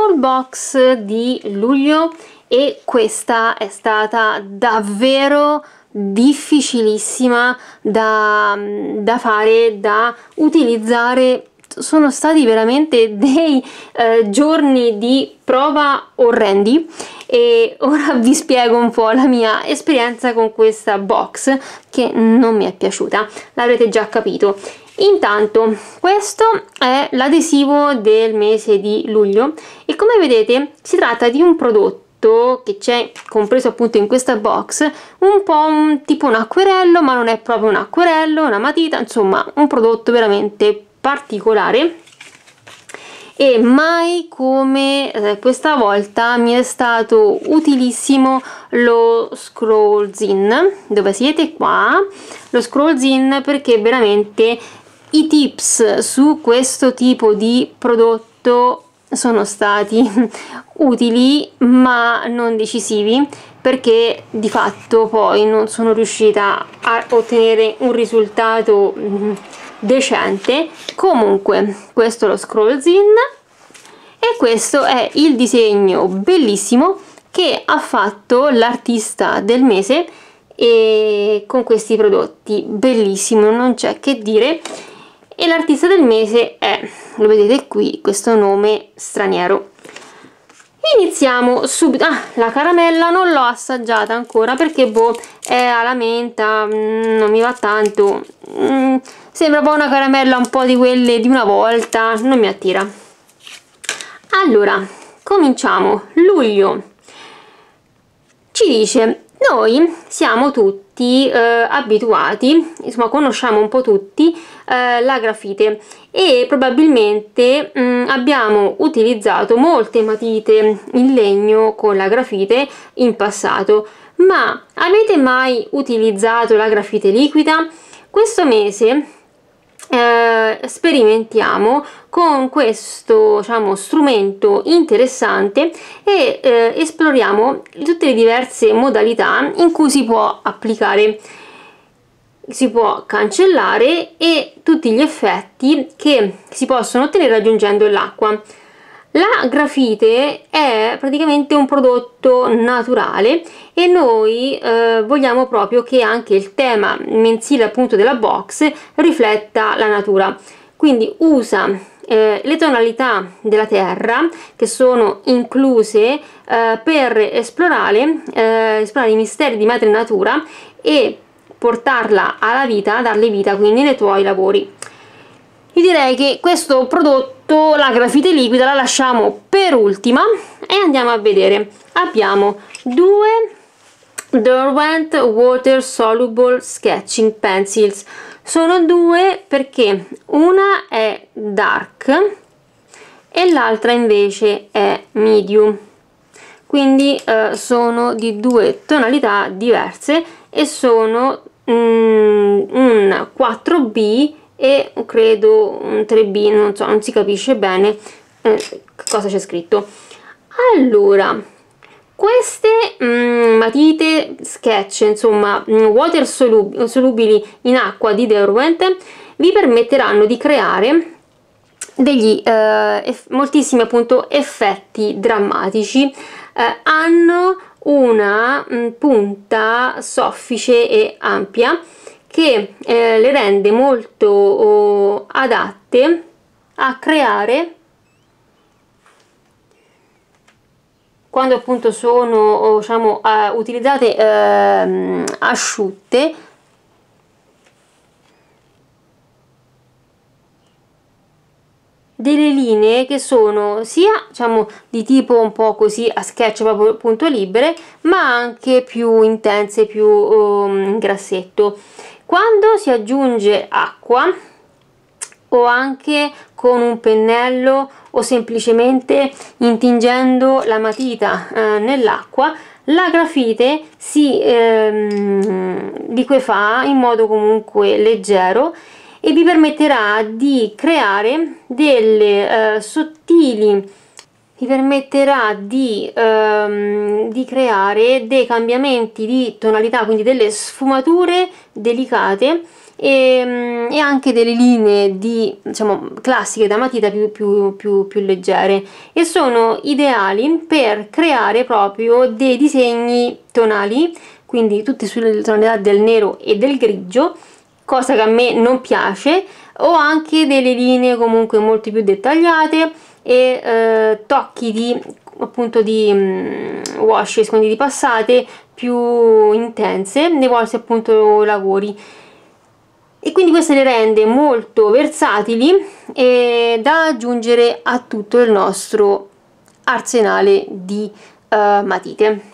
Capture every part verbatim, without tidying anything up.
haul box di luglio e questa è stata davvero difficilissima da, da fare, da utilizzare. Sono stati veramente dei eh, giorni di prova orrendi e ora vi spiego un po' la mia esperienza con questa box che non mi è piaciuta, l'avrete già capito. Intanto questo è l'adesivo del mese di luglio e come vedete si tratta di un prodotto che c'è compreso appunto in questa box, un po' un, tipo un acquerello, ma non è proprio un acquerello, una matita, insomma un prodotto veramente particolare. E mai come eh, questa volta mi è stato utilissimo lo scroll zin, dove siete qua, lo scroll zin, perché veramente i tips su questo tipo di prodotto sono stati utili ma non decisivi, perché di fatto poi non sono riuscita a ottenere un risultato decente. Comunque questo è lo scroll zin e questo è il disegno bellissimo che ha fatto l'artista del mese, e con questi prodotti bellissimo, non c'è che dire. E l'artista del mese è, lo vedete qui, questo nome straniero. Iniziamo subito. Ah, la caramella non l'ho assaggiata ancora perché boh, è alla menta, non mi va tanto, mm, sembra poi una caramella un po' di quelle di una volta, non mi attira. Allora, cominciamo. Luglio ci dice: noi siamo tutti eh, abituati, insomma conosciamo un po' tutti eh, la grafite e probabilmente mh, abbiamo utilizzato molte matite in legno con la grafite in passato, ma avete mai utilizzato la grafite liquida? Questo mese Eh, sperimentiamo con questo, diciamo, strumento interessante e eh, esploriamo tutte le diverse modalità in cui si può applicare, si può cancellare e tutti gli effetti che si possono ottenere raggiungendo l'acqua. La grafite è praticamente un prodotto naturale e noi eh, vogliamo proprio che anche il tema mensile appunto della box rifletta la natura, quindi usa eh, le tonalità della terra che sono incluse eh, per esplorare, eh, esplorare i misteri di madre natura e portarla alla vita, darle vita quindi nei tuoi lavori. Io direi che questo prodotto, la grafite liquida, la lasciamo per ultima e andiamo a vedere. Abbiamo due Derwent Water Soluble Sketching Pencils. Sono due perché una è dark e l'altra invece è medium, quindi eh, sono di due tonalità diverse e sono mm, un quattro B e credo un tre B, non so, non si capisce bene eh, cosa c'è scritto. Allora, queste mm, matite sketch, insomma water solub solubili in acqua di Derwent, vi permetteranno di creare degli eh, moltissimi appunto effetti drammatici. Eh, hanno una mh, punta soffice e ampia che eh, le rende molto oh, adatte a creare, quando appunto sono oh, diciamo uh, utilizzate uh, asciutte, delle linee che sono sia diciamo di tipo un po' così a sketch proprio punto libere, ma anche più intense, più um, grassetto. Quando si aggiunge acqua o anche con un pennello o semplicemente intingendo la matita eh, nell'acqua, la grafite si ehm, liquefà in modo comunque leggero e vi permetterà di creare delle eh, sottili vi permetterà di, ehm, di creare dei cambiamenti di tonalità, quindi delle sfumature delicate e, e anche delle linee di, diciamo, classiche da matita più, più, più, più leggere, e sono ideali per creare proprio dei disegni tonali, quindi tutti sulle tonalità del nero e del grigio, cosa che a me non piace, o anche delle linee comunque molto più dettagliate e eh, tocchi di, appunto, di um, washes, quindi di passate più intense nei vostri appunto lavori, e quindi questo le rende molto versatili e da aggiungere a tutto il nostro arsenale di uh, matite.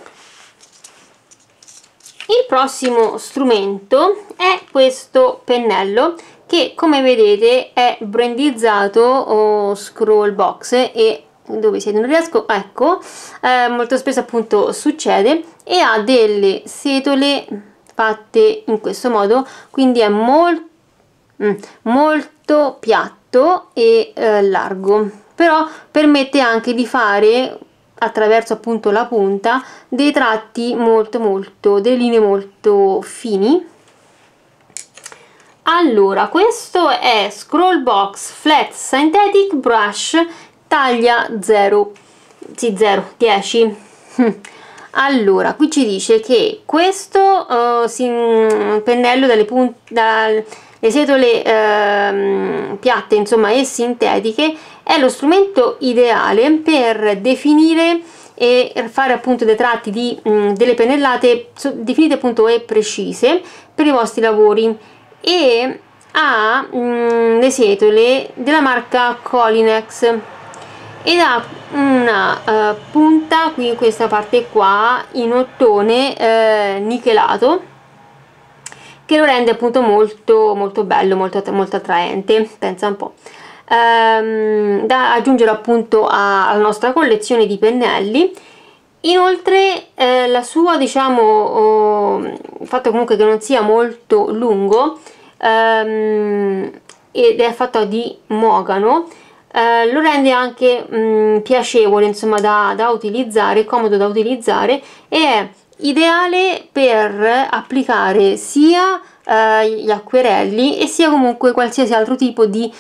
Il prossimo strumento è questo pennello che, come vedete, è brandizzato oh, Scrollbox, e dove siete? Non riesco, ecco, eh, molto spesso appunto succede, e ha delle setole fatte in questo modo, quindi è mol mm, molto piatto e eh, largo, però permette anche di fare, attraverso appunto la punta, dei tratti molto molto, delle linee molto fini. Allora, questo è Scrollbox Flat Synthetic Brush taglia zero, sì, zero, dieci. Allora, qui ci dice che questo uh, si, pennello dalle, dalle setole uh, piatte, insomma, e sintetiche, è lo strumento ideale per definire e fare appunto dei tratti di mh, delle pennellate definite appunto e precise per i vostri lavori, e ha mh, le setole della marca Colinex ed ha una uh, punta qui in questa parte qua in ottone eh, nichelato, che lo rende appunto molto molto bello, molto, molto attraente. Pensa un po'. Um, da aggiungere appunto a, alla nostra collezione di pennelli. Inoltre eh, la sua, diciamo, oh, il fatto comunque che non sia molto lungo um, ed è fatto di mogano, eh, lo rende anche um, piacevole, insomma, da, da utilizzare, comodo da utilizzare, e è ideale per applicare sia eh, gli acquerelli e sia comunque qualsiasi altro tipo di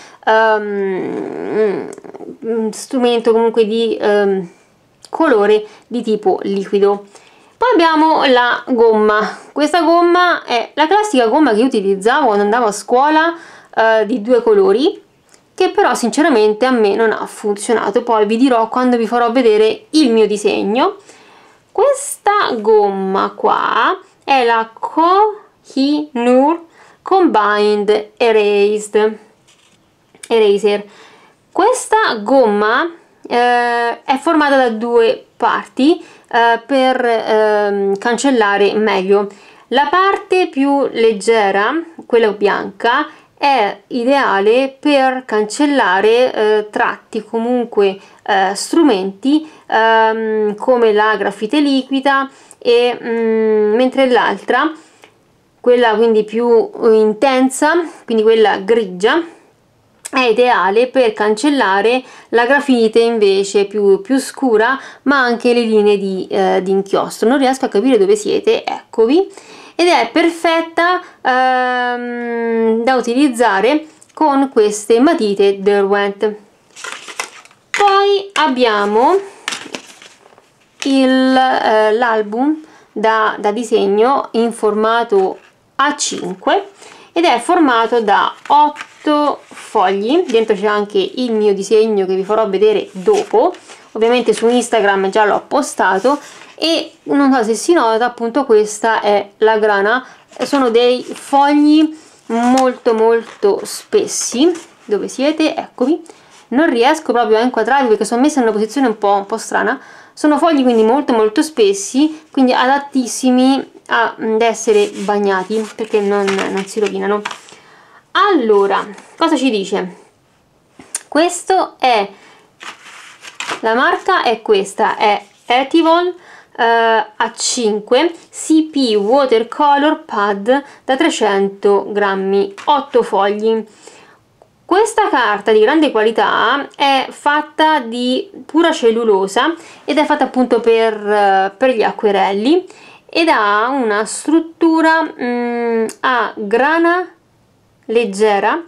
um, strumento comunque di um, colore di tipo liquido. Poi abbiamo la gomma. Questa gomma è la classica gomma che io utilizzavo quando andavo a scuola, eh, di due colori, che però sinceramente a me non ha funzionato. Poi vi dirò quando vi farò vedere il mio disegno. Questa gomma qua è la Kohinoor Combined Erased Eraser. Questa gomma eh, è formata da due parti eh, per eh, cancellare meglio. La parte più leggera, quella bianca, è ideale per cancellare eh, tratti, comunque eh, strumenti ehm, come la grafite liquida, e mm, mentre l'altra, quella quindi più intensa, quindi quella grigia, è ideale per cancellare la grafite invece più, più scura, ma anche le linee di, eh, di inchiostro. Non riesco a capire dove siete, eccovi. Ed è perfetta ehm, da utilizzare con queste matite Derwent. Poi abbiamo eh, l'album da, da disegno in formato A cinque ed è formato da otto fogli. Dentro c'è anche il mio disegno che vi farò vedere dopo, ovviamente su Instagram già l'ho postato, e non so se si nota, appunto questa è la grana. Sono dei fogli molto molto spessi. Dove siete? Eccovi. Non riesco proprio a inquadrarvi perché sono messa in una posizione un po', un po' strana. Sono fogli quindi molto molto spessi, quindi adattissimi ad essere bagnati perché non, non si rovinano. Allora, cosa ci dice? Questo è, la marca è questa, è Etivol Uh, A cinque C P Watercolor Pad da trecento grammi, otto fogli. Questa carta di grande qualità è fatta di pura cellulosa ed è fatta appunto per, uh, per gli acquerelli, ed ha una struttura um, a grana leggera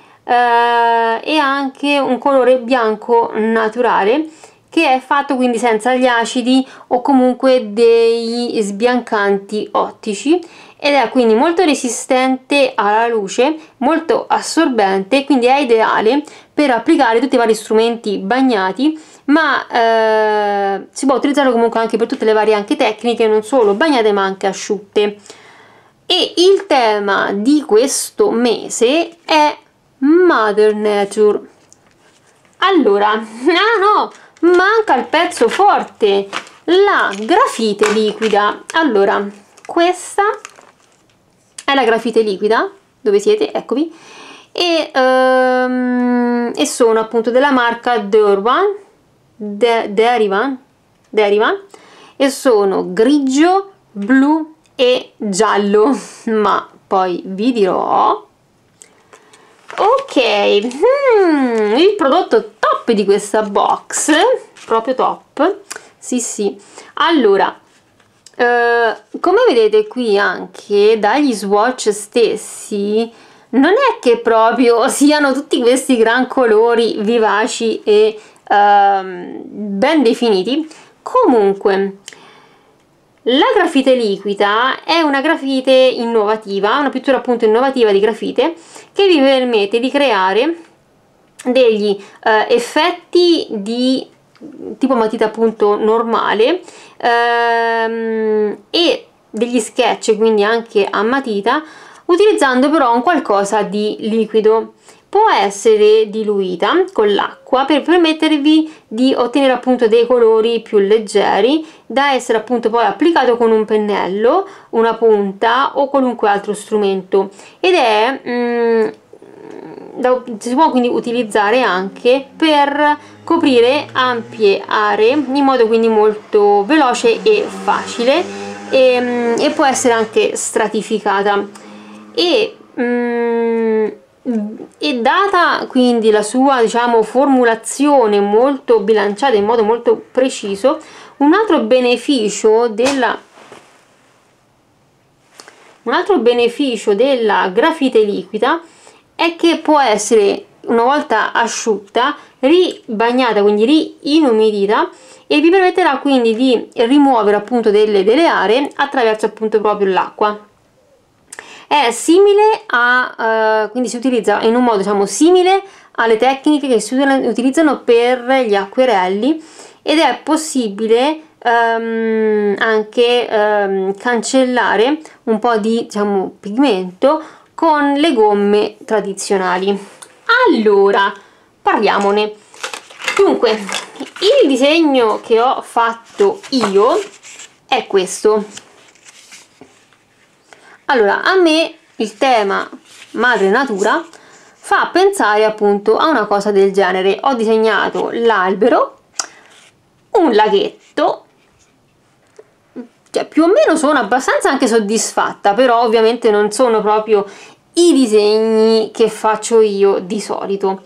eh, e anche un colore bianco naturale, che è fatto quindi senza gli acidi o comunque dei sbiancanti ottici, ed è quindi molto resistente alla luce, molto assorbente, quindi è ideale per applicare tutti i vari strumenti bagnati, ma eh, si può utilizzarlo comunque anche per tutte le varie anche tecniche, non solo bagnate ma anche asciutte. E il tema di questo mese è Mother Nature. Allora, ah no, manca il pezzo forte, la grafite liquida. Allora, questa è la grafite liquida, dove siete? Eccovi. E, um, e sono appunto della marca Derivan, De Derivan, Derivan, e sono grigio, blu e giallo, ma poi vi dirò. Ok, hmm, il prodotto top di questa box, proprio top, sì sì. Allora, eh, come vedete qui anche dagli swatch stessi, non è che proprio siano tutti questi gran colori vivaci e ehm, ben definiti. Comunque, la grafite liquida è una grafite innovativa, una pittura appunto innovativa di grafite, che vi permette di creare degli eh, effetti di tipo matita appunto normale ehm, e degli sketch quindi anche a matita, utilizzando però un qualcosa di liquido. Può essere diluita con l'acqua per permettervi di ottenere appunto dei colori più leggeri, da essere appunto poi applicato con un pennello, una punta o qualunque altro strumento, ed è mm, da, si può quindi utilizzare anche per coprire ampie aree in modo quindi molto veloce e facile, e, e può essere anche stratificata. E mm, e data quindi la sua, diciamo, formulazione molto bilanciata in modo molto preciso, un altro beneficio della un altro beneficio della grafite liquida è che può essere, una volta asciutta, ribagnata, quindi rinumidita, e vi permetterà quindi di rimuovere appunto delle, delle aree attraverso appunto proprio l'acqua. È simile a, uh, quindi si utilizza in un modo, diciamo, simile alle tecniche che si utilizzano per gli acquerelli, ed è possibile um, anche um, cancellare un po' di, diciamo, pigmento con le gomme tradizionali. Allora, parliamone. Dunque, il disegno che ho fatto io è questo. Allora, a me il tema madre natura fa pensare appunto a una cosa del genere. Ho disegnato l'albero, un laghetto, cioè più o meno sono abbastanza anche soddisfatta, però ovviamente non sono proprio i disegni che faccio io di solito.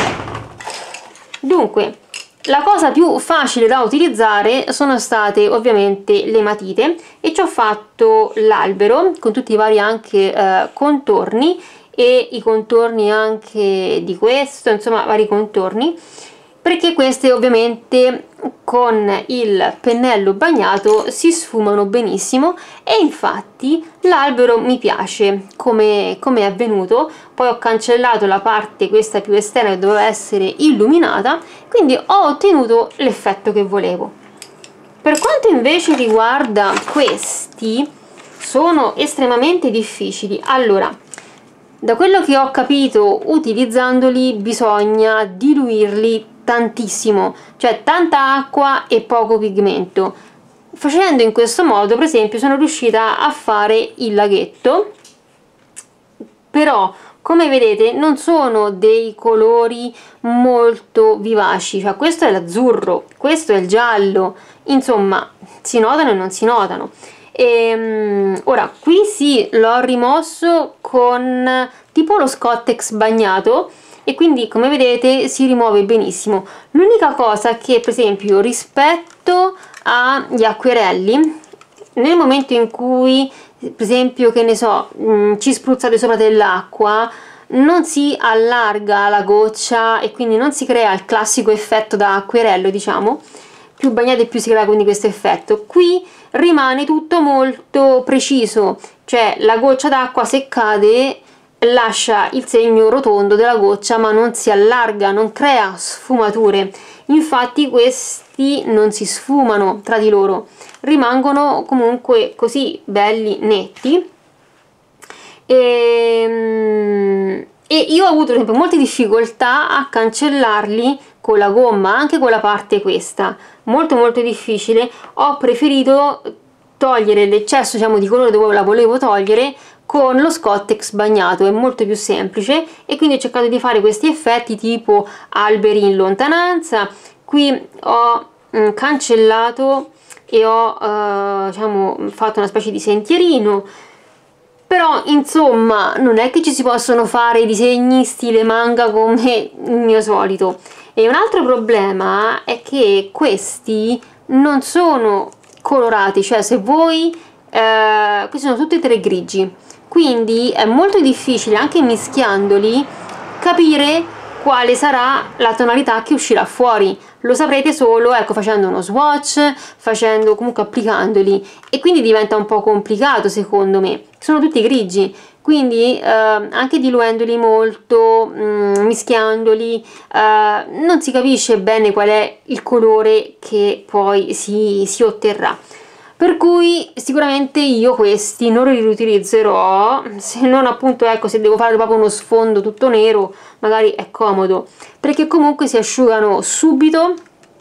Dunque, la cosa più facile da utilizzare sono state ovviamente le matite, e ci ho fatto l'albero con tutti i vari anche eh, contorni, e i contorni anche di questo, insomma vari contorni, perché queste ovviamente con il pennello bagnato si sfumano benissimo, e infatti l'albero mi piace come, come è avvenuto. Poi ho cancellato la parte questa più esterna che doveva essere illuminata, quindi ho ottenuto l'effetto che volevo. Per quanto invece riguarda questi, sono estremamente difficili. Allora, da quello che ho capito utilizzandoli, bisogna diluirli tantissimo, cioè tanta acqua e poco pigmento. Facendo in questo modo, per esempio, sono riuscita a fare il laghetto, però come vedete non sono dei colori molto vivaci, cioè questo è l'azzurro, questo è il giallo, insomma si notano e non si notano. E, um, ora qui sì, l'ho rimosso con tipo lo Scottex bagnato, e quindi come vedete si rimuove benissimo. L'unica cosa che, per esempio, rispetto agli acquerelli, nel momento in cui, per esempio, che ne so, mh, ci spruzzate sopra dell'acqua, non si allarga la goccia e quindi non si crea il classico effetto da acquerello, diciamo, più bagnate più si crea quindi questo effetto. Qui rimane tutto molto preciso, cioè la goccia d'acqua se cade lascia il segno rotondo della goccia ma non si allarga, non crea sfumature. Infatti questi non si sfumano tra di loro, rimangono comunque così belli netti. E, e io ho avuto per esempio molte difficoltà a cancellarli con la gomma, anche con la parte questa, molto molto difficile. Ho preferito togliere l'eccesso, diciamo, di colore dove la volevo togliere con lo Scottex bagnato, è molto più semplice, e quindi ho cercato di fare questi effetti tipo alberi in lontananza. Qui ho mh, cancellato e ho eh, diciamo, fatto una specie di sentierino, però insomma non è che ci si possono fare disegni stile manga come il mio solito. E un altro problema è che questi non sono colorati, cioè se voi eh, questi sono tutti e tre grigi, quindi è molto difficile anche mischiandoli capire quale sarà la tonalità che uscirà fuori. Lo saprete solo, ecco, facendo uno swatch, facendo comunque applicandoli, e quindi diventa un po' complicato secondo me. Sono tutti grigi, quindi eh, anche diluendoli molto, mh, mischiandoli, eh, non si capisce bene qual è il colore che poi si, si otterrà. Per cui sicuramente io questi non li riutilizzerò, se non appunto, ecco, se devo fare proprio uno sfondo tutto nero, magari è comodo, perché comunque si asciugano subito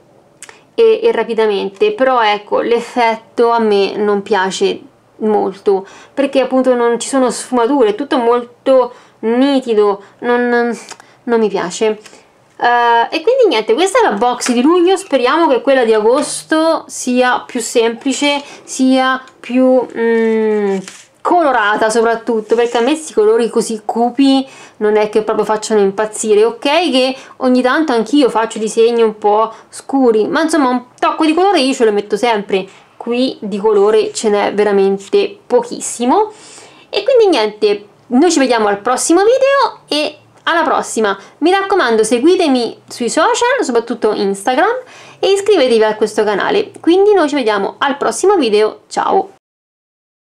e, e rapidamente. Però ecco, l'effetto a me non piace molto, perché appunto non ci sono sfumature, è tutto molto nitido, non, non mi piace. Uh, e quindi niente, questa è la box di luglio. Speriamo che quella di agosto sia più semplice, sia più mm, colorata soprattutto, perché a me questi colori così cupi non è che proprio facciano impazzire. Ok che ogni tanto anch'io faccio disegni un po' scuri, ma insomma un tocco di colore io ce lo metto sempre. Qui di colore ce n'è veramente pochissimo. E quindi niente, noi ci vediamo al prossimo video e alla prossima. Mi raccomando, seguitemi sui social, soprattutto Instagram, e iscrivetevi a questo canale. Quindi noi ci vediamo al prossimo video. Ciao!